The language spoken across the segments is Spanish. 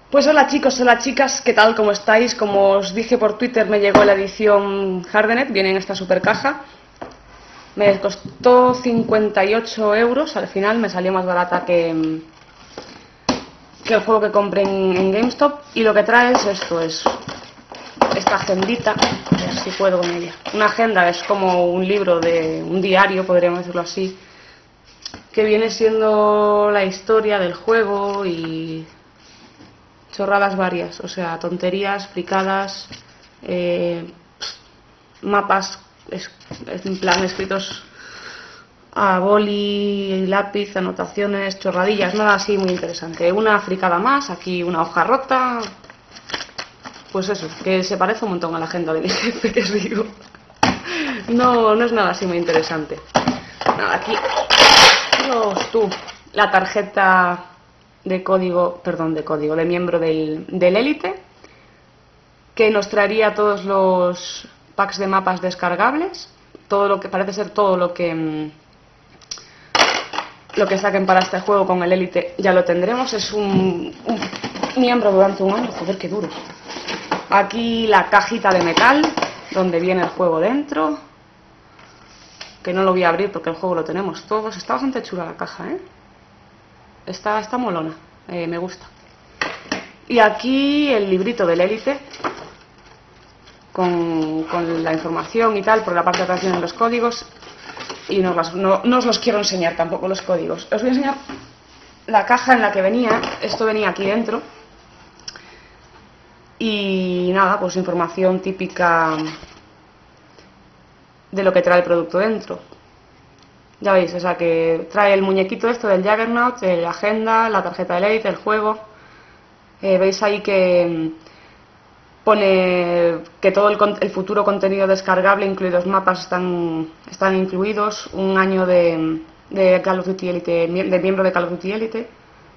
Pues hola chicos, hola chicas, ¿qué tal? ¿Cómo estáis? Como os dije por Twitter, me llegó la edición Hardenet, viene en esta super caja. Me costó 58 euros, al final me salió más barata que el juego que compré en GameStop. Y lo que trae es esto, es esta agendita, a ver si puedo con ella. Una agenda es como un libro, de un diario, podríamos decirlo así, que viene siendo la historia del juego y chorradas varias, o sea, tonterías, fricadas, mapas en plan escritos a boli y lápiz, anotaciones, chorradillas, nada así muy interesante. Una fricada más, aquí una hoja rota, pues eso, que se parece un montón a la agenda de mi jefe, que os digo. No es nada así muy interesante. Nada, aquí, la tarjeta de código, de miembro del Élite, que nos traería todos los packs de mapas descargables, todo lo que parece ser todo lo que saquen para este juego con el Élite ya lo tendremos. Es un miembro durante un año, joder, qué duro. Aquí la cajita de metal donde viene el juego dentro, que no lo voy a abrir porque el juego lo tenemos todos. Está bastante chula la caja, Está molona, me gusta. Y aquí el librito del Élite con la información y tal. Por la parte de atrás vienen los códigos y no os los quiero enseñar tampoco los códigos. Os voy a enseñar la caja en la que venía. Esto venía aquí dentro y nada, pues información típica de lo que trae el producto dentro. Ya veis, o sea, que trae el muñequito esto del Juggernaut, la agenda, la tarjeta de Élite, el juego. Veis ahí que pone que todo el futuro contenido descargable, incluidos mapas, están incluidos. Un año de Call of Duty Elite, de miembro de Call of Duty Elite.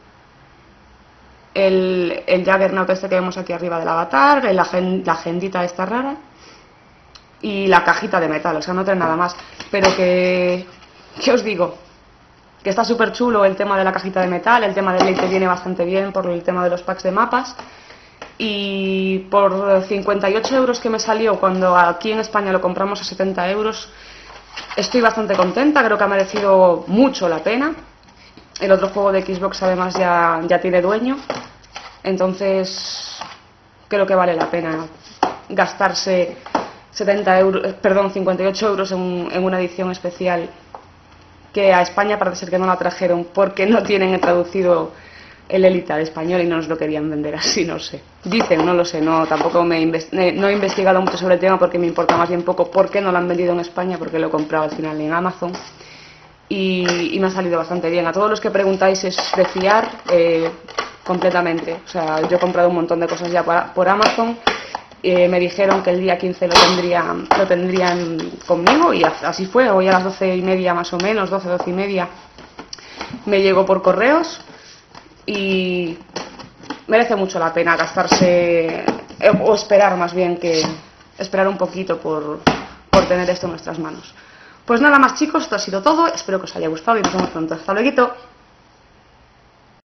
El Juggernaut este que vemos aquí arriba del avatar, la agendita esta rara. Y la cajita de metal, o sea, no trae nada más. Pero ¿qué os digo? Que está súper chulo el tema de la cajita de metal, el tema del Elite viene bastante bien por el tema de los packs de mapas. Y por 58 euros que me salió cuando aquí en España lo compramos a 70 euros, estoy bastante contenta, creo que ha merecido mucho la pena. El otro juego de Xbox además ya tiene dueño, entonces creo que vale la pena gastarse 58 euros en una edición especial, que a España parece ser que no la trajeron porque no tienen traducido el Élite al español y no nos lo querían vender así, no sé. Dicen, no lo sé, tampoco no he investigado mucho sobre el tema porque me importa más bien poco por qué no lo han vendido en España, porque lo he comprado al final en Amazon y me ha salido bastante bien. A todos los que preguntáis es de fiar completamente. O sea, yo he comprado un montón de cosas ya por Amazon. Me dijeron que el día 15 lo tendrían conmigo y así fue. Hoy a las 12:30 más o menos, 12:30 me llegó por correos y merece mucho la pena gastarse o esperar, más bien que esperar un poquito por tener esto en nuestras manos. Pues nada más chicos, esto ha sido todo, espero que os haya gustado y nos vemos pronto. Hasta luego.